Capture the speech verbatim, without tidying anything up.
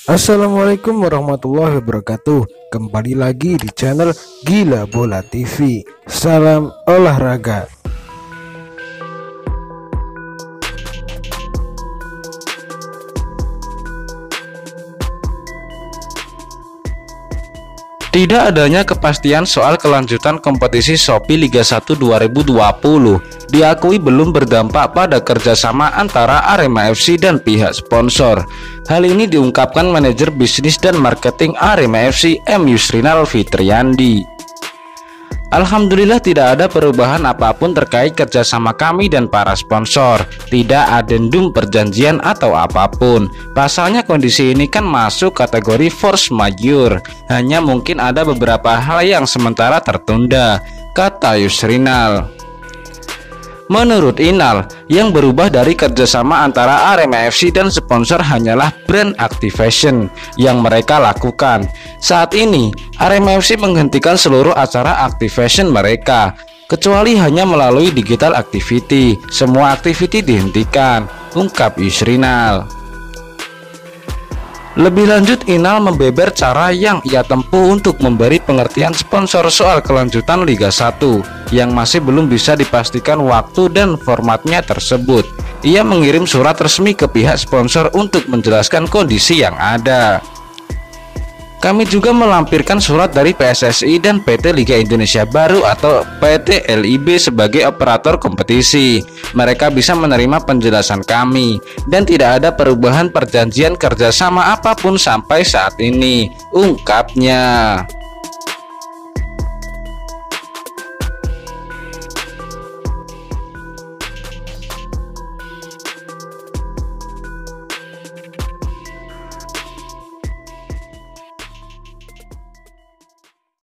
Assalamualaikum warahmatullahi wabarakatuh. Kembali lagi di channel Gila Bola T V. Salam olahraga. Tidak adanya kepastian soal kelanjutan kompetisi Shopee Liga satu dua ribu dua puluh diakui belum berdampak pada kerjasama antara Arema F C dan pihak sponsor. Hal ini diungkapkan manajer bisnis dan marketing Arema F C M Yusrinal Fitriandi. Alhamdulillah tidak ada perubahan apapun terkait kerjasama kami dan para sponsor. Tidak adendum perjanjian atau apapun. Pasalnya kondisi ini kan masuk kategori force majeure. Hanya mungkin ada beberapa hal yang sementara tertunda, kata Yusrinal. Menurut Inal, yang berubah dari kerjasama antara Arema F C dan sponsor hanyalah brand activation yang mereka lakukan. Saat ini, Arema F C menghentikan seluruh acara activation mereka, kecuali hanya melalui digital activity. Semua activity dihentikan, ungkap Yusrinal. Lebih lanjut, Inal membeber cara yang ia tempuh untuk memberi pengertian sponsor soal kelanjutan Liga satu yang masih belum bisa dipastikan waktu dan formatnya tersebut. Ia mengirim surat resmi ke pihak sponsor untuk menjelaskan kondisi yang ada. Kami juga melampirkan surat dari P S S I dan P T Liga Indonesia Baru atau P T L I B sebagai operator kompetisi. Mereka bisa menerima penjelasan kami dan tidak ada perubahan perjanjian kerjasama apapun sampai saat ini, ungkapnya.